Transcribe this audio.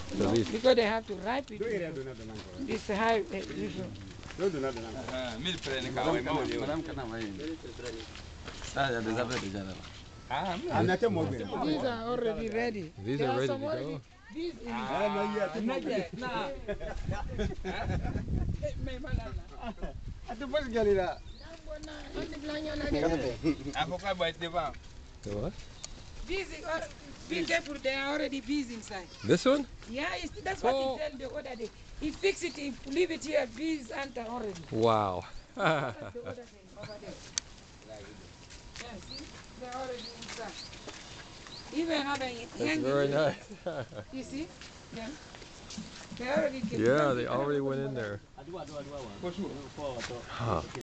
No, this. because they have to ripe it. Do area do not the land. This high. Usual. Do not the land. Mil freni ka wai mauli. Madam kana mai. Saya ada zabe di jalan. I'm not a mobile. These are already ready. These There are ready some to already. go. These in Not yet. Nah. At the first galera. Aku kan buat dia bang. The what? Bees, be careful, there are already bees inside. This one? Yeah, that's what Oh. he told the other day. He fix it, he leave it here, bees enter already. Wow. That's the other thing over there. Yeah, see, they're already inside. Even having That's very nice. You see? Yeah. They already came. Yeah, they already went in there. Aduh. Huh.